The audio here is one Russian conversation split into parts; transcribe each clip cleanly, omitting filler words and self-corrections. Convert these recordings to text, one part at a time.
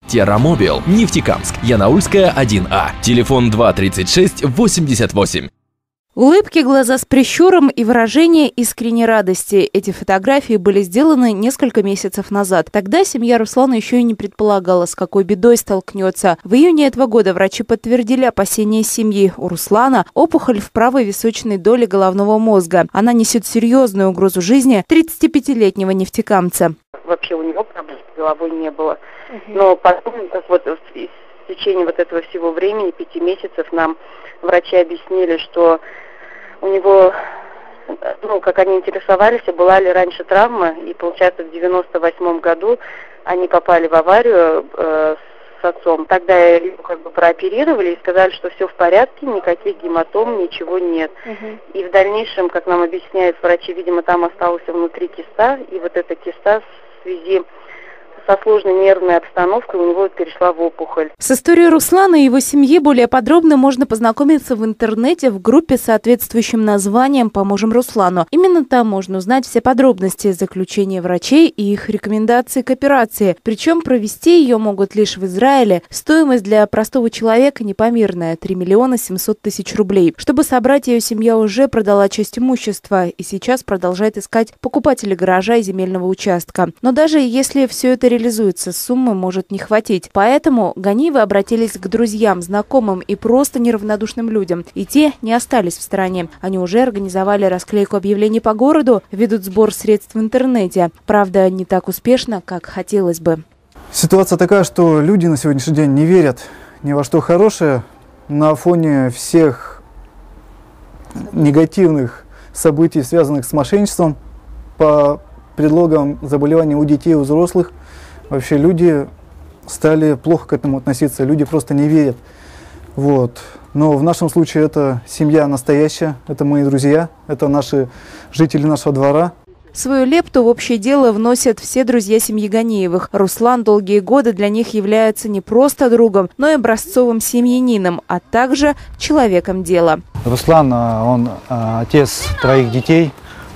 Террамобил, Нефтекамск, Янаульская, 1А. Телефон 236 88. Улыбки, глаза с прищуром и выражение искренней радости. Эти фотографии были сделаны несколько месяцев назад. Тогда семья Руслана еще и не предполагала, с какой бедой столкнется. В июне этого года врачи подтвердили опасения семьи. У Руслана опухоль в правой височной доле головного мозга. Она несет серьезную угрозу жизни 35-летнего нефтекамца. Вообще у него проблем с головой не было. Но потом, как вот в течение вот этого всего времени, 5 месяцев, нам врачи объяснили, что у него, как они интересовались, была ли раньше травма, и получается в 98 году они попали в аварию с отцом. Тогда его прооперировали и сказали, что все в порядке, никаких гематом, ничего нет. И в дальнейшем, как нам объясняют врачи, видимо, там осталась внутри киста, и вот эта киста в связи со сложной нервной обстановкой у него перешла в опухоль. С историей Руслана и его семьи более подробно можно познакомиться в интернете в группе с соответствующим названием «Поможем Руслану». Именно там можно узнать все подробности заключения врачей и их рекомендации к операции. Причем провести ее могут лишь в Израиле. Стоимость для простого человека непомерная – 3 миллиона 700 тысяч рублей. Чтобы собрать, ее семья уже продала часть имущества и сейчас продолжает искать покупателей гаража и земельного участка. Но даже если все это реализуется, суммы может не хватить. Поэтому Ганиевы обратились к друзьям, знакомым и просто неравнодушным людям. И те не остались в стороне. Они уже организовали расклейку объявлений по городу, ведут сбор средств в интернете. Правда, не так успешно, как хотелось бы. Ситуация такая, что люди на сегодняшний день не верят ни во что хорошее. На фоне всех негативных событий, связанных с мошенничеством, по предлогам заболеваний у детей и у взрослых, вообще люди стали плохо к этому относиться, люди просто не верят. Но в нашем случае это семья настоящая, это мои друзья, это наши жители нашего двора. Свою лепту в общее дело вносят все друзья семьи Ганиевых. Руслан долгие годы для них является не просто другом, но и образцовым семьянином, а также человеком дела. Руслан, он отец 3 детей.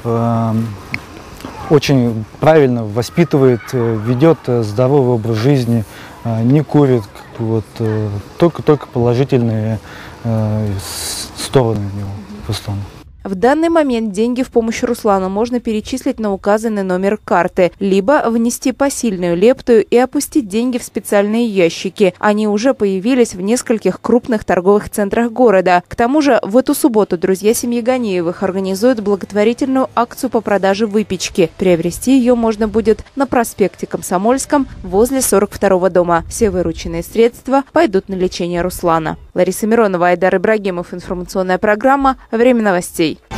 Очень правильно воспитывает, ведет здоровый образ жизни, не курит, только положительные стороны у него, Руслана. В данный момент деньги в помощь Руслану можно перечислить на указанный номер карты, либо внести посильную лепту и опустить деньги в специальные ящики. Они уже появились в нескольких крупных торговых центрах города. К тому же в эту субботу друзья семьи Ганиевых организуют благотворительную акцию по продаже выпечки. Приобрести ее можно будет на проспекте Комсомольском возле 42-го дома. Все вырученные средства пойдут на лечение Руслана. Лариса Миронова, Айдар Ибрагимов. Информационная программа «Время новостей».